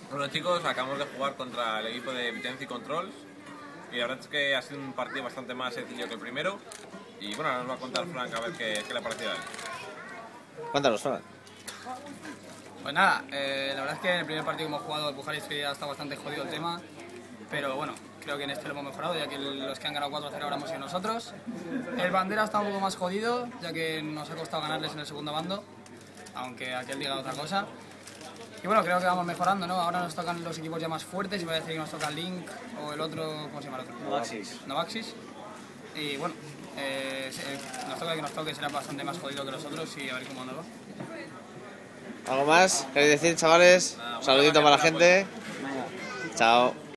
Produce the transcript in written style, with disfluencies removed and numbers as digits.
Bueno chicos, acabamos de jugar contra el equipo de Vitenci Controls y la verdad es que ha sido un partido bastante más sencillo que el primero y bueno, ahora nos va a contar Frank a ver qué le ha parecido a él. Cuéntanos, Frank. Pues nada, la verdad es que en el primer partido que hemos jugado el Bujarest ya está bastante jodido el tema, pero bueno, creo que en este lo hemos mejorado, ya que los que han ganado 4-0 ahora hemos sido nosotros. El Bandera está un poco más jodido, ya que nos ha costado ganarles en el segundo bando, aunque aquel diga otra cosa. Y bueno, creo que vamos mejorando, ¿no? Ahora nos tocan los equipos ya más fuertes, y voy a decir que nos toca Link o el otro, ¿cómo se llama el otro? Novaxis. Y bueno, nos toca que nos toque, será bastante más jodido que los otros y a ver cómo nos va. ¿Algo más queréis decir, chavales? Un saludito para la gente. Chao.